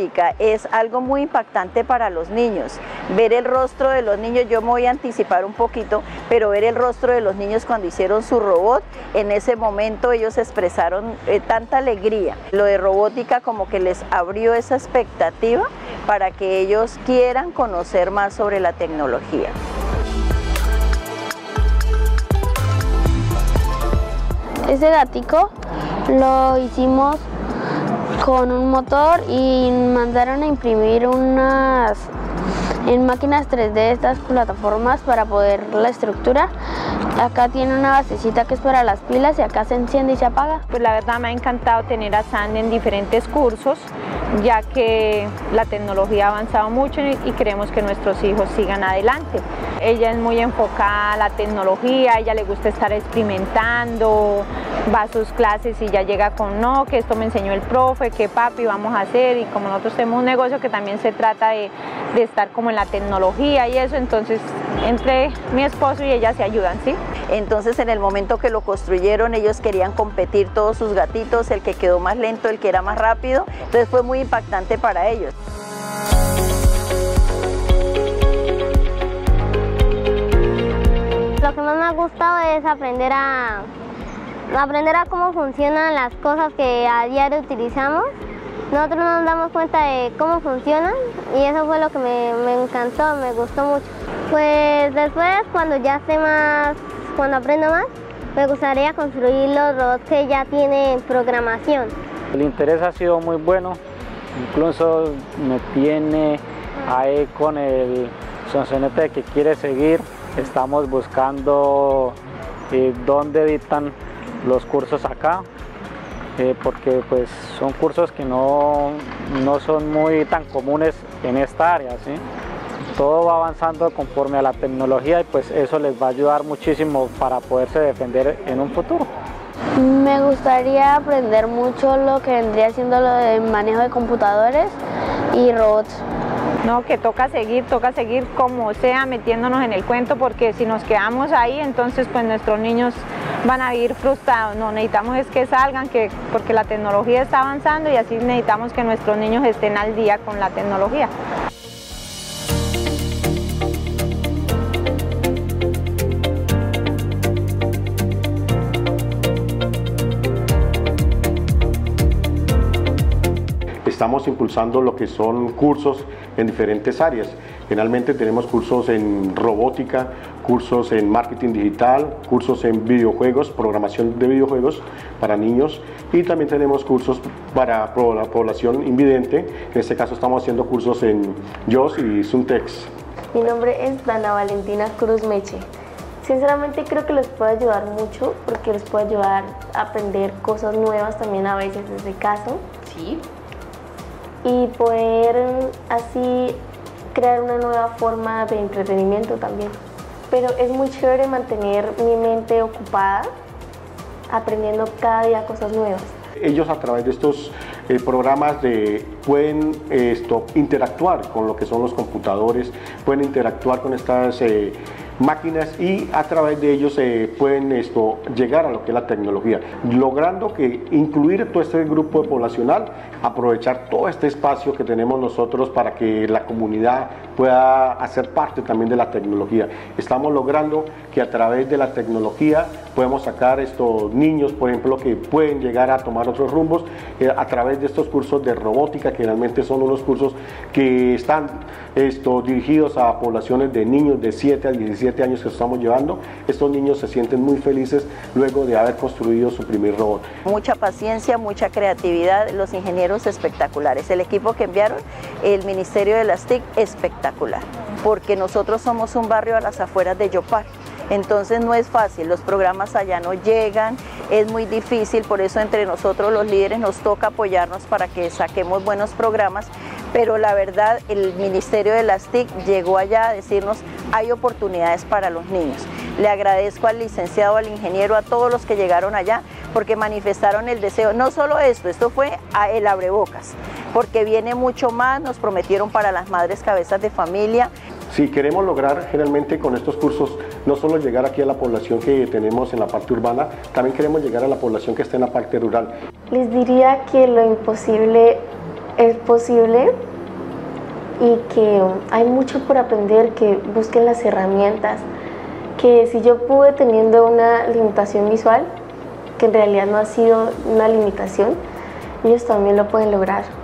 robótica es algo muy impactante para los niños. Ver el rostro de los niños, yo me voy a anticipar un poquito, pero ver el rostro de los niños cuando hicieron su robot, en ese momento ellos expresaron tanta alegría. Lo de robótica como que les abrió esa expectativa para que ellos quieran conocer más sobre la tecnología. Este gatico lo hicimos con un motor y mandaron a imprimir en máquinas 3D estas plataformas para poder la estructura. Acá tiene una basecita que es para las pilas y acá se enciende y se apaga. Pues la verdad me ha encantado tener a Sandy en diferentes cursos, ya que la tecnología ha avanzado mucho y queremos que nuestros hijos sigan adelante. Ella es muy enfocada a la tecnología, a ella le gusta estar experimentando, va a sus clases y ya llega con no, que esto me enseñó el profe, que papi vamos a hacer, y como nosotros tenemos un negocio que también se trata de estar como en la tecnología y eso, entonces entre mi esposo y ella se ayudan, ¿sí? Entonces en el momento que lo construyeron ellos querían competir todos sus gatitos, el que quedó más lento, el que era más rápido, entonces fue muy impactante para ellos. Lo que más me ha gustado es aprender a cómo funcionan las cosas que a diario utilizamos. Nosotros no nos damos cuenta de cómo funcionan y eso fue lo que me encantó, me gustó mucho. Pues después, cuando aprendo más, me gustaría construir los robots que ya tienen programación. El interés ha sido muy bueno, incluso me tiene ahí con el sonsonete que quiere seguir. Estamos buscando dónde dictan los cursos acá, porque pues son cursos que no son muy tan comunes en esta área, ¿sí? Todo va avanzando conforme a la tecnología y pues eso les va a ayudar muchísimo para poderse defender en un futuro. Me gustaría aprender mucho lo que vendría siendo lo de manejo de computadores y robots. No, que toca seguir como sea metiéndonos en el cuento, porque si nos quedamos ahí entonces pues nuestros niños van a vivir frustrados. No, necesitamos es que salgan, porque la tecnología está avanzando y así necesitamos que nuestros niños estén al día con la tecnología. Estamos impulsando lo que son cursos en diferentes áreas. Generalmente tenemos cursos en robótica, cursos en marketing digital, cursos en videojuegos, programación de videojuegos para niños, y también tenemos cursos para la población invidente. En este caso estamos haciendo cursos en YOS y Suntex. Mi nombre es Dana Valentina Cruz Meche. Sinceramente creo que les puede ayudar mucho porque les puede ayudar a aprender cosas nuevas también a veces desde casa. Sí. Y poder así crear una nueva forma de entretenimiento también. Pero es muy chévere mantener mi mente ocupada aprendiendo cada día cosas nuevas. Ellos a través de estos programas pueden interactuar con lo que son los computadores, pueden interactuar con estas máquinas y a través de ellos pueden llegar a lo que es la tecnología, logrando que incluir todo este grupo poblacional, aprovechar todo este espacio que tenemos nosotros para que la comunidad pueda hacer parte también de la tecnología. Estamos logrando que a través de la tecnología podemos sacar estos niños, por ejemplo, que pueden llegar a tomar otros rumbos a través de estos cursos de robótica, que realmente son unos cursos que están dirigidos a poblaciones de niños de 7 a 17 años que estamos llevando. Estos niños se sienten muy felices luego de haber construido su primer robot. Mucha paciencia, mucha creatividad, los ingenieros espectaculares. El equipo que enviaron, el Ministerio de las TIC, espectacular, porque nosotros somos un barrio a las afueras de Yopal. Entonces no es fácil, los programas allá no llegan, es muy difícil, por eso entre nosotros los líderes nos toca apoyarnos para que saquemos buenos programas, pero la verdad el Ministerio de las TIC llegó allá a decirnos hay oportunidades para los niños. Le agradezco al licenciado, al ingeniero, a todos los que llegaron allá porque manifestaron el deseo, no solo esto fue el abrebocas, porque viene mucho más, nos prometieron para las madres cabezas de familia. Si queremos lograr generalmente con estos cursos no solo llegar aquí a la población que tenemos en la parte urbana, también queremos llegar a la población que está en la parte rural. Les diría que lo imposible es posible y que hay mucho por aprender, que busquen las herramientas, que si yo pude teniendo una limitación visual, que en realidad no ha sido una limitación, ellos también lo pueden lograr.